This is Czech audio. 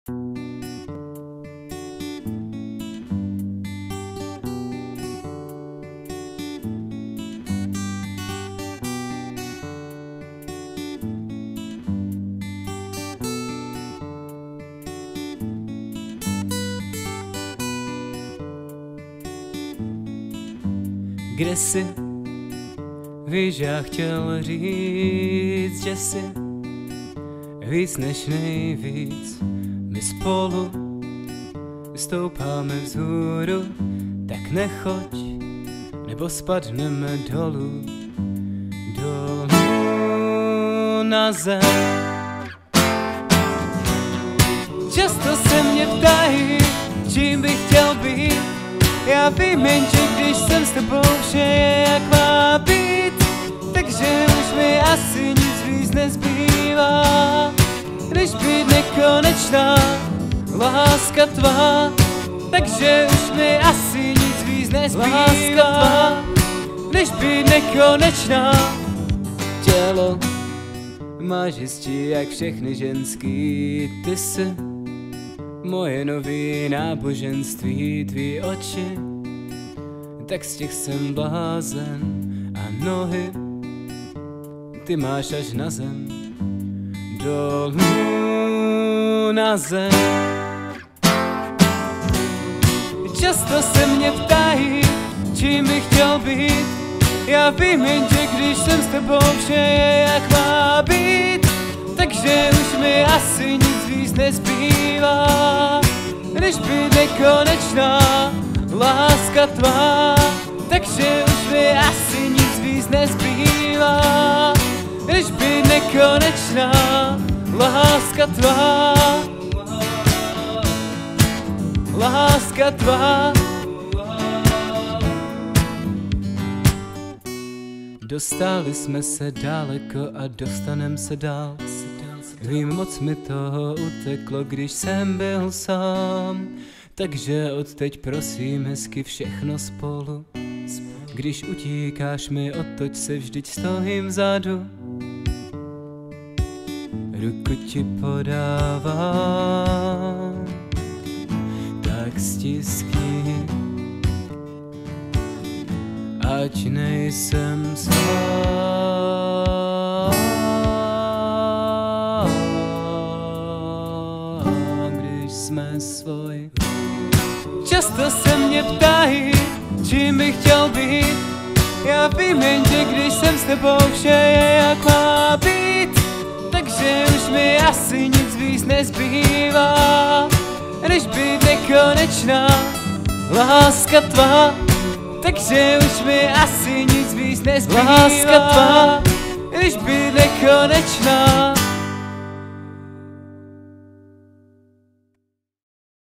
Kde jsi? Víš, já chtěl říct, že jsi víc než nejvíc. My spolu stoupáme vzhůru, tak nechoď, nebo spadneme dolů, dolů na zem. Často se mě ptají, čím bych chtěl být. Já vím jen, že když jsem s tebou, vše je jak má být. Takže už mi asi nic víc nezbývá, než být nekonečná láska tvá. Takže už mi asi nic víc nezbývá, než být nekonečná. Tělo máš hezčí jak všechny ženský, ty jsi moje nový náboženství, tvý oči, tak z těch jsem blázen. A nohy ty máš až na zem, dolů na zem. Často se mě ptají, čím bych chtěl být. Já vím jen, že když jsem s tebou, vše je jak má být. Takže už mi asi nic víc nezbývá, než být nekonečná láska tvá. Takže už mi asi nic víc nezbývá, než být nekonečná láska tvá. Láska tvá. Dostali jsme se daleko a dostanem se dál. Vím, moc mi toho uteklo, když jsem byl sám. Takže odteď prosím hezky všechno spolu. Když utíkáš mi, otoč se, vždyť stojím vzadu. Ruku ti podávám, tak stiskni, ať nejsem sám, když jsme svoj. Často se mě ptají, čím bych chtěl být. Já vím jen, že když jsem s tebou, vše je jak má být. Takže už mi asi nic víc nezbývá, než být nekonečná láska tvá. Takže už mi asi nic víc nezbývá, láska tvá, než být nekonečná